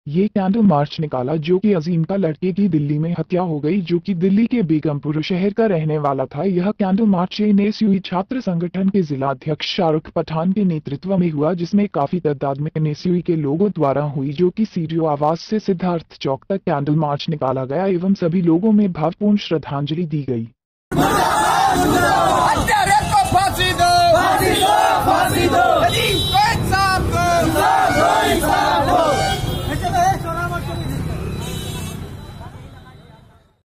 ये candle march निकाला जो कि अजीम का लड़के की दिल्ली में हत्या हो गई, जो कि दिल्ली के बेगमपुर शहर का रहने वाला था। यह कैंडल मार्च एनएसयूई छात्र संगठन के जिला अध्यक्ष शाहरुख पठान के नेतृत्व में हुआ, जिसमें काफी तादाद में एनएसयूई के लोगों द्वारा हुई, जो कि सीडीओ आवास से सिद्धार्थ चौक तक कैंडल मार्च निकाला गया एवं सभी लोगों में भावपूर्ण श्रद्धांजलि दी गई।